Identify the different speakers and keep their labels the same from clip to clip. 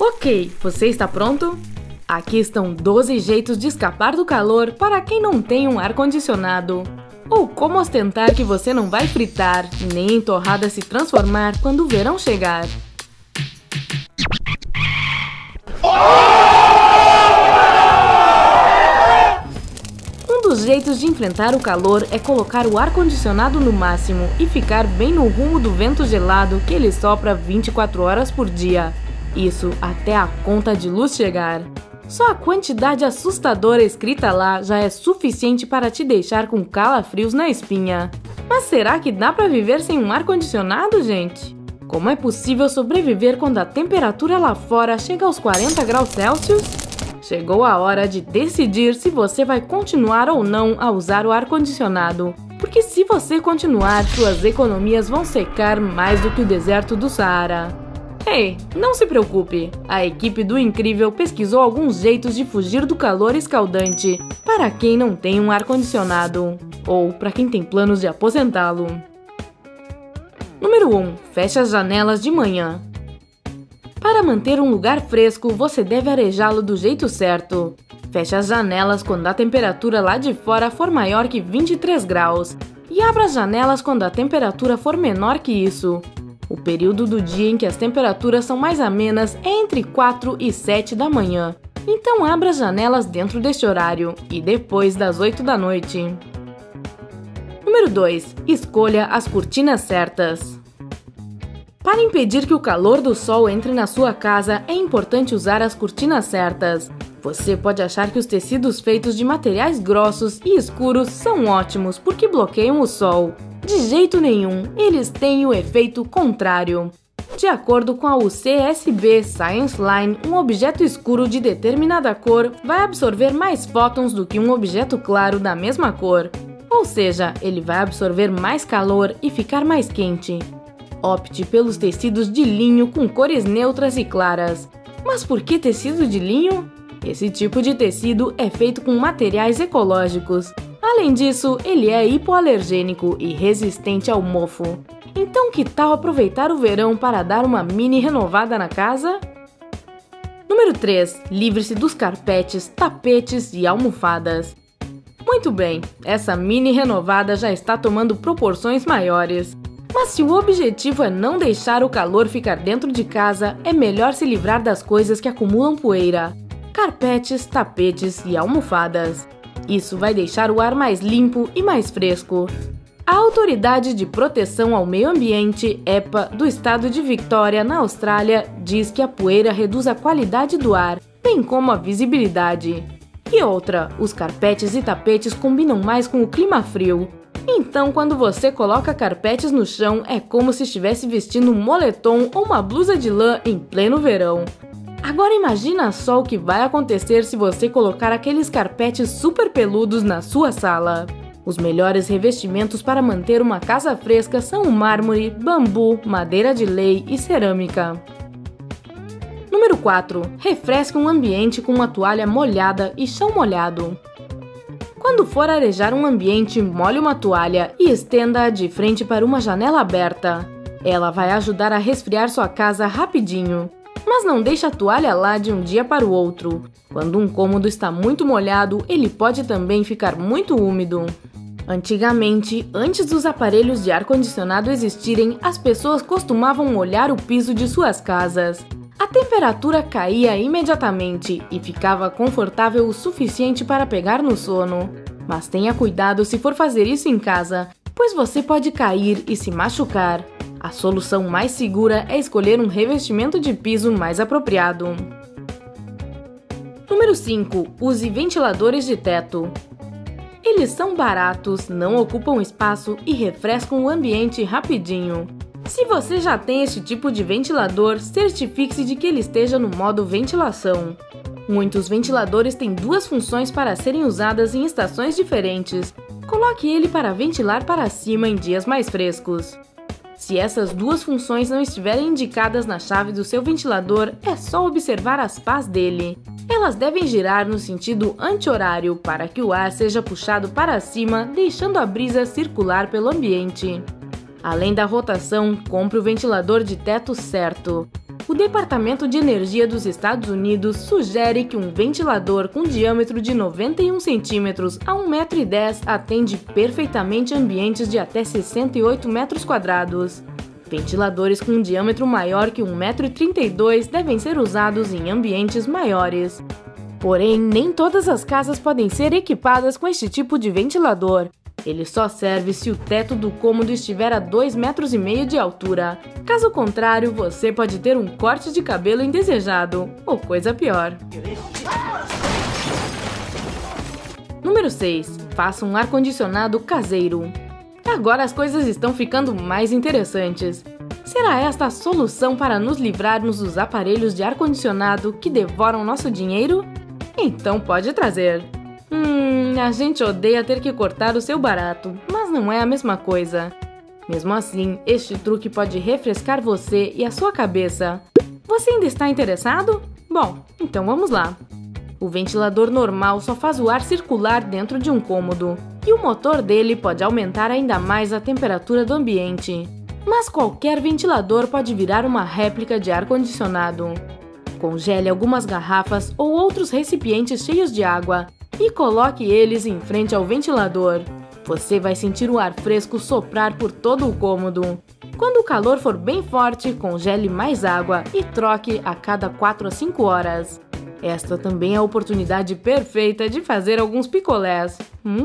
Speaker 1: Ok, você está pronto? Aqui estão 12 jeitos de escapar do calor para quem não tem um ar-condicionado. Ou como ostentar que você não vai fritar, nem em torrada se transformar quando o verão chegar. Um dos jeitos de enfrentar o calor é colocar o ar-condicionado no máximo e ficar bem no rumo do vento gelado que ele sopra 24 horas por dia. Isso até a conta de luz chegar. Só a quantidade assustadora escrita lá já é suficiente para te deixar com calafrios na espinha. Mas será que dá para viver sem um ar-condicionado, gente? Como é possível sobreviver quando a temperatura lá fora chega aos 40 graus Celsius? Chegou a hora de decidir se você vai continuar ou não a usar o ar-condicionado. Porque se você continuar, suas economias vão secar mais do que o deserto do Saara. Ei, não se preocupe, a equipe do Incrível pesquisou alguns jeitos de fugir do calor escaldante para quem não tem um ar-condicionado, ou para quem tem planos de aposentá-lo. Número 1. Feche as janelas de manhã. Para manter um lugar fresco, você deve arejá-lo do jeito certo. Feche as janelas quando a temperatura lá de fora for maior que 23 graus e abra as janelas quando a temperatura for menor que isso. O período do dia em que as temperaturas são mais amenas é entre 4 e 7 da manhã. Então abra as janelas dentro deste horário e depois das 8 da noite. Número 2. Escolha as cortinas certas. Para impedir que o calor do sol entre na sua casa, é importante usar as cortinas certas. Você pode achar que os tecidos feitos de materiais grossos e escuros são ótimos porque bloqueiam o sol. De jeito nenhum, eles têm o efeito contrário. De acordo com a UCSB Science Line, um objeto escuro de determinada cor vai absorver mais fótons do que um objeto claro da mesma cor. Ou seja, ele vai absorver mais calor e ficar mais quente. Opte pelos tecidos de linho com cores neutras e claras. Mas por que tecido de linho? Esse tipo de tecido é feito com materiais ecológicos. Além disso, ele é hipoalergênico e resistente ao mofo. Então que tal aproveitar o verão para dar uma mini renovada na casa? Número 3. Livre-se dos carpetes, tapetes e almofadas. Muito bem, essa mini renovada já está tomando proporções maiores. Mas se o objetivo é não deixar o calor ficar dentro de casa, é melhor se livrar das coisas que acumulam poeira. Carpetes, tapetes e almofadas. Isso vai deixar o ar mais limpo e mais fresco. A Autoridade de Proteção ao Meio Ambiente, EPA, do estado de Victoria, na Austrália, diz que a poeira reduz a qualidade do ar, bem como a visibilidade. E outra, os carpetes e tapetes combinam mais com o clima frio. Então, quando você coloca carpetes no chão, é como se estivesse vestindo um moletom ou uma blusa de lã em pleno verão. Agora imagina só o que vai acontecer se você colocar aqueles carpetes super peludos na sua sala. Os melhores revestimentos para manter uma casa fresca são o mármore, bambu, madeira de lei e cerâmica. Número 4. Refresque um ambiente com uma toalha molhada e chão molhado. Quando for arejar um ambiente, molhe uma toalha e estenda-a de frente para uma janela aberta. Ela vai ajudar a resfriar sua casa rapidinho. Mas não deixe a toalha lá de um dia para o outro. Quando um cômodo está muito molhado, ele pode também ficar muito úmido. Antigamente, antes dos aparelhos de ar-condicionado existirem, as pessoas costumavam molhar o piso de suas casas. A temperatura caía imediatamente e ficava confortável o suficiente para pegar no sono. Mas tenha cuidado se for fazer isso em casa, pois você pode cair e se machucar. A solução mais segura é escolher um revestimento de piso mais apropriado. Número 5. Use ventiladores de teto. Eles são baratos, não ocupam espaço e refrescam o ambiente rapidinho. Se você já tem este tipo de ventilador, certifique-se de que ele esteja no modo ventilação. Muitos ventiladores têm duas funções para serem usadas em estações diferentes. Coloque ele para ventilar para cima em dias mais frescos. Se essas duas funções não estiverem indicadas na chave do seu ventilador, é só observar as pás dele. Elas devem girar no sentido anti-horário para que o ar seja puxado para cima, deixando a brisa circular pelo ambiente. Além da rotação, compre o ventilador de teto certo. O Departamento de Energia dos Estados Unidos sugere que um ventilador com diâmetro de 91 centímetros a 1,10 m atende perfeitamente ambientes de até 68 metros quadrados. Ventiladores com um diâmetro maior que 1,32 m devem ser usados em ambientes maiores. Porém, nem todas as casas podem ser equipadas com este tipo de ventilador. Ele só serve se o teto do cômodo estiver a 2,5 metros de altura. Caso contrário, você pode ter um corte de cabelo indesejado, ou coisa pior. Número 6. Faça um ar-condicionado caseiro. Agora as coisas estão ficando mais interessantes. Será esta a solução para nos livrarmos dos aparelhos de ar-condicionado que devoram nosso dinheiro? Então pode trazer. A gente odeia ter que cortar o seu barato, mas não é a mesma coisa. Mesmo assim, este truque pode refrescar você e a sua cabeça. Você ainda está interessado? Bom, então vamos lá. O ventilador normal só faz o ar circular dentro de um cômodo, e o motor dele pode aumentar ainda mais a temperatura do ambiente. Mas qualquer ventilador pode virar uma réplica de ar-condicionado. Congele algumas garrafas ou outros recipientes cheios de água e coloque eles em frente ao ventilador. Você vai sentir o ar fresco soprar por todo o cômodo. Quando o calor for bem forte, congele mais água e troque a cada 4 a 5 horas. Esta também é a oportunidade perfeita de fazer alguns picolés.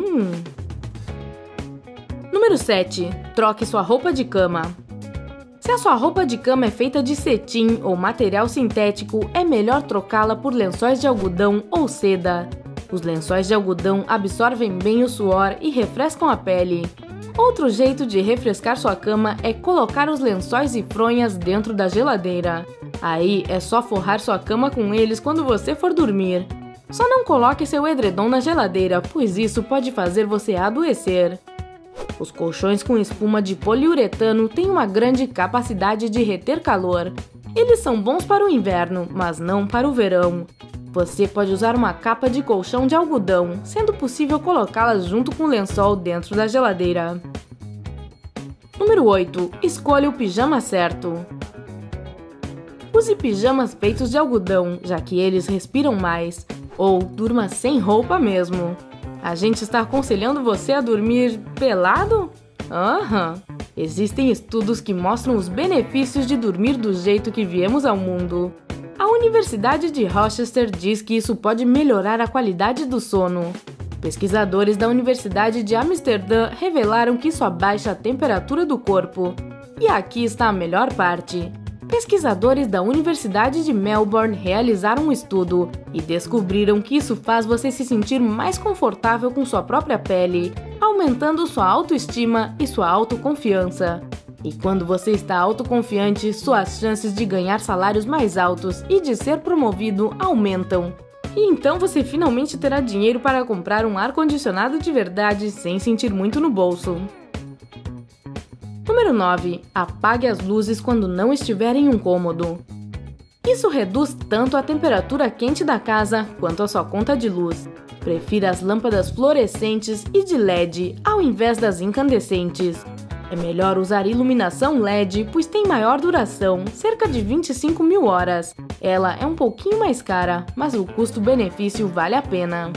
Speaker 1: Número 7. Troque sua roupa de cama. Se a sua roupa de cama é feita de cetim ou material sintético, é melhor trocá-la por lençóis de algodão ou seda. Os lençóis de algodão absorvem bem o suor e refrescam a pele. Outro jeito de refrescar sua cama é colocar os lençóis e fronhas dentro da geladeira. Aí é só forrar sua cama com eles quando você for dormir. Só não coloque seu edredom na geladeira, pois isso pode fazer você adoecer. Os colchões com espuma de poliuretano têm uma grande capacidade de reter calor. Eles são bons para o inverno, mas não para o verão. Você pode usar uma capa de colchão de algodão, sendo possível colocá-las junto com o lençol dentro da geladeira. Número 8. Escolha o pijama certo. Use pijamas feitos de algodão, já que eles respiram mais. Ou durma sem roupa mesmo. A gente está aconselhando você a dormir pelado? Existem estudos que mostram os benefícios de dormir do jeito que viemos ao mundo. A Universidade de Rochester diz que isso pode melhorar a qualidade do sono. Pesquisadores da Universidade de Amsterdã revelaram que isso abaixa a temperatura do corpo. E aqui está a melhor parte. Pesquisadores da Universidade de Melbourne realizaram um estudo e descobriram que isso faz você se sentir mais confortável com sua própria pele, aumentando sua autoestima e sua autoconfiança. E quando você está autoconfiante, suas chances de ganhar salários mais altos e de ser promovido aumentam. E então você finalmente terá dinheiro para comprar um ar-condicionado de verdade sem sentir muito no bolso. Número 9. Apague as luzes quando não estiver em um cômodo. Isso reduz tanto a temperatura quente da casa quanto a sua conta de luz. Prefira as lâmpadas fluorescentes e de LED ao invés das incandescentes. É melhor usar iluminação LED, pois tem maior duração, cerca de 25 mil horas. Ela é um pouquinho mais cara, mas o custo-benefício vale a pena.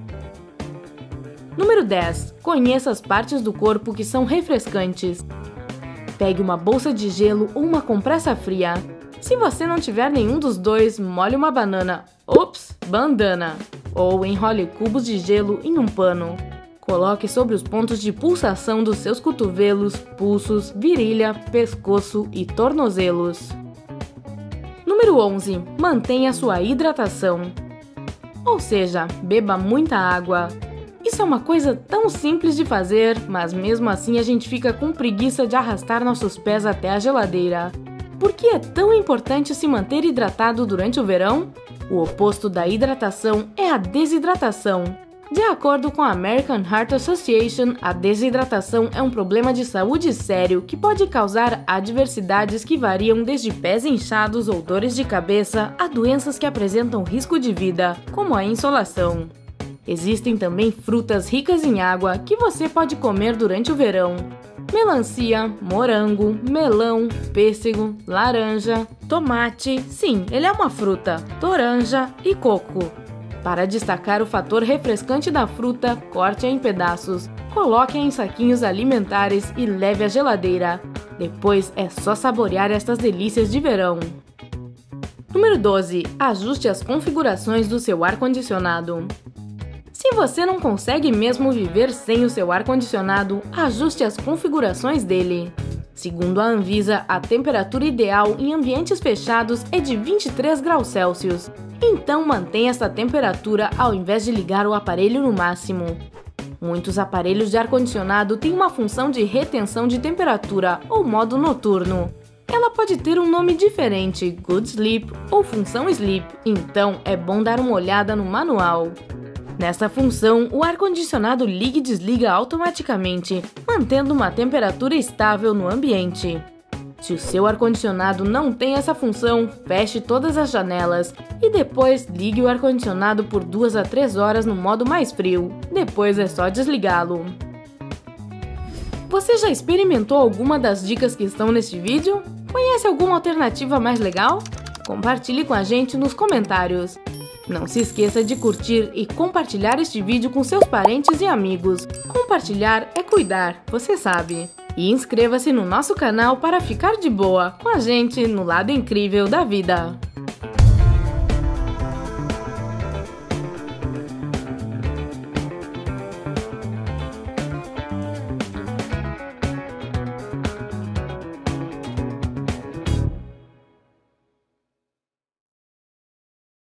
Speaker 1: Número 10. Conheça as partes do corpo que são refrescantes. Pegue uma bolsa de gelo ou uma compressa fria. Se você não tiver nenhum dos dois, molhe uma banana, bandana, ou enrole cubos de gelo em um pano. Coloque sobre os pontos de pulsação dos seus cotovelos, pulsos, virilha, pescoço e tornozelos. Número 11. Mantenha sua hidratação. Ou seja, beba muita água. Isso é uma coisa tão simples de fazer, mas mesmo assim a gente fica com preguiça de arrastar nossos pés até a geladeira. Por que é tão importante se manter hidratado durante o verão? O oposto da hidratação é a desidratação. De acordo com a American Heart Association, a desidratação é um problema de saúde sério que pode causar adversidades que variam desde pés inchados ou dores de cabeça a doenças que apresentam risco de vida, como a insolação. Existem também frutas ricas em água que você pode comer durante o verão. melancia, morango, melão, pêssego, laranja, tomate, sim, ele é uma fruta, toranja e coco. Para destacar o fator refrescante da fruta, corte-a em pedaços, coloque-a em saquinhos alimentares e leve à geladeira. Depois é só saborear estas delícias de verão. Número 12. Ajuste as configurações do seu ar-condicionado. Se você não consegue mesmo viver sem o seu ar-condicionado, ajuste as configurações dele. Segundo a Anvisa, a temperatura ideal em ambientes fechados é de 23 graus Celsius. Então mantenha essa temperatura ao invés de ligar o aparelho no máximo. Muitos aparelhos de ar-condicionado têm uma função de retenção de temperatura ou modo noturno. Ela pode ter um nome diferente, Good Sleep ou função Sleep, então é bom dar uma olhada no manual. Nesta função, o ar-condicionado liga e desliga automaticamente, mantendo uma temperatura estável no ambiente. Se o seu ar-condicionado não tem essa função, feche todas as janelas e depois ligue o ar-condicionado por 2 a 3 horas no modo mais frio. Depois é só desligá-lo. Você já experimentou alguma das dicas que estão neste vídeo? Conhece alguma alternativa mais legal? Compartilhe com a gente nos comentários. Não se esqueça de curtir e compartilhar este vídeo com seus parentes e amigos. Compartilhar é cuidar, você sabe. E inscreva-se no nosso canal para ficar de boa com a gente no lado incrível da vida.